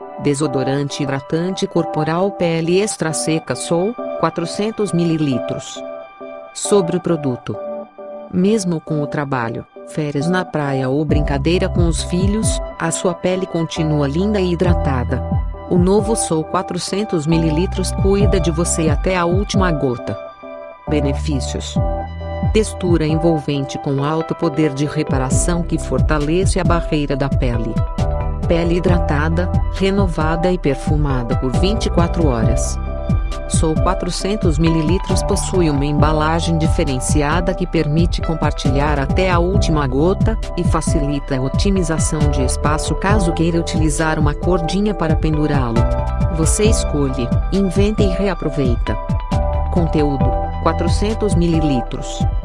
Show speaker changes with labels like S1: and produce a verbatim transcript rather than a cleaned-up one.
S1: Desodorante hidratante corporal Pele Extra Seca Soul, quatrocentos mililitros. Sobre o produto. Mesmo com o trabalho, férias na praia ou brincadeira com os filhos, a sua pele continua linda e hidratada. O novo Soul quatrocentos mililitros cuida de você até a última gota. Benefícios: textura envolvente com alto poder de reparação que fortalece a barreira da pele. Pele hidratada, renovada e perfumada por vinte e quatro horas. Soul quatrocentos mililitros possui uma embalagem diferenciada que permite compartilhar até a última gota, e facilita a otimização de espaço caso queira utilizar uma cordinha para pendurá-lo. Você escolhe, inventa e reaproveita. Conteúdo: quatrocentos mililitros.